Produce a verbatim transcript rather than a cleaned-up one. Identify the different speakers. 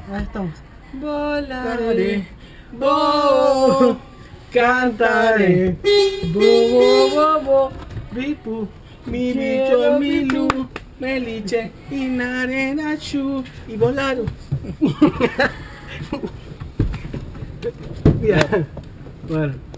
Speaker 1: Ahí estamos.
Speaker 2: Volaré, bo, cantaré, bo, bo, bo, bo, bipu, mi bicho, mi lu, meliche, inarena, chu, y volaron.
Speaker 1: Ya. Bueno.